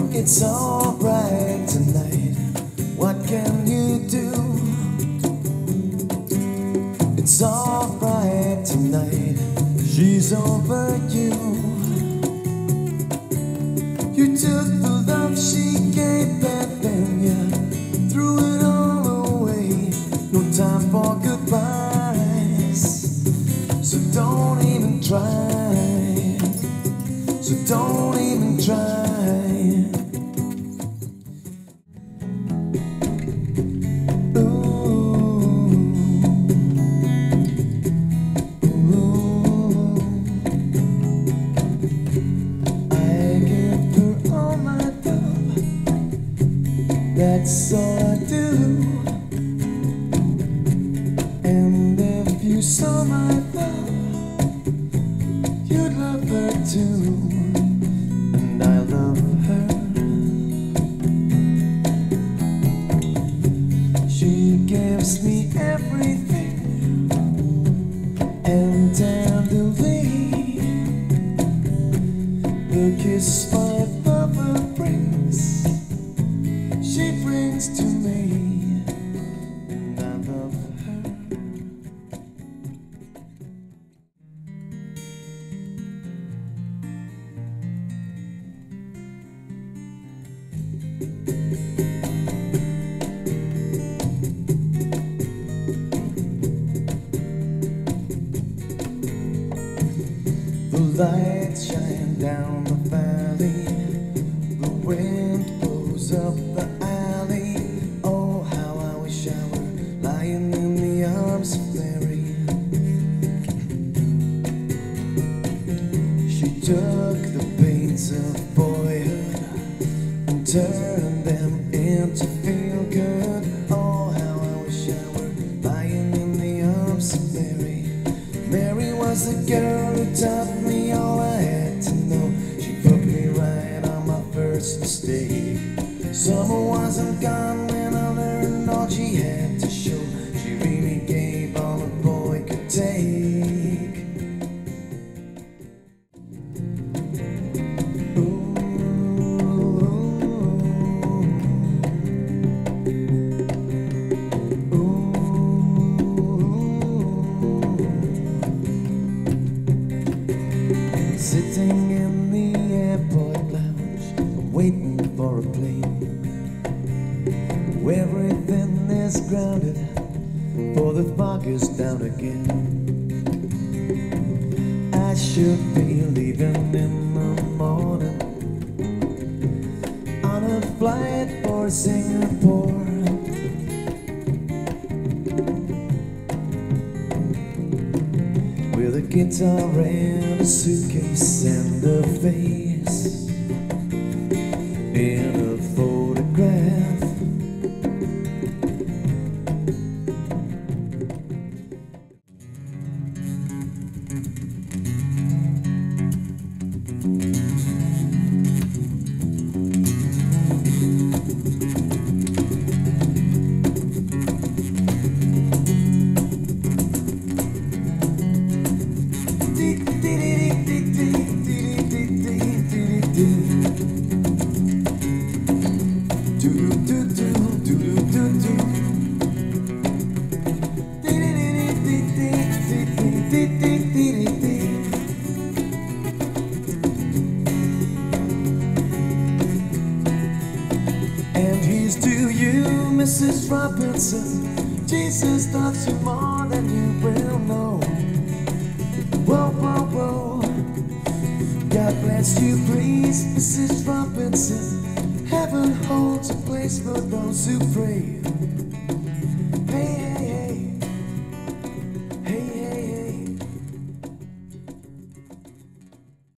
It's alright tonight, what can you do? It's alright tonight, she's over you. You took the love she gave back then, you threw it all away. No time for goodbyes, so don't even try. So don't even try. That's all I do. And if you saw my love, you'd love her too. And I love her. She gives me everything, and tenderly the kiss my lover brings, she brings to me, and I love her. The lights shine down the valley, the wind blows up the alley. Oh, how I wish I were lying in the arms of Mary. She took the pains of boyhood and turned them into feel good. Oh, how I wish I were lying in the arms of Mary. Mary was the girl who taught me all I had to know. She put me right on my first mistake. Summer wasn't gone when I learned all she had to show. She really gave all a boy could take. Ooh. Sitting in the airport lounge, waiting for a plane, where everything is grounded, for the fog is down again. I should be leaving in the morning on a flight for Singapore. With a guitar and a suitcase and a face in a photograph. And here's to you, Mrs. Robinson. Jesus loves you more than you will know. Whoa, whoa, whoa. God bless you, please, Mrs. Robinson. Heaven holds a place for those who pray.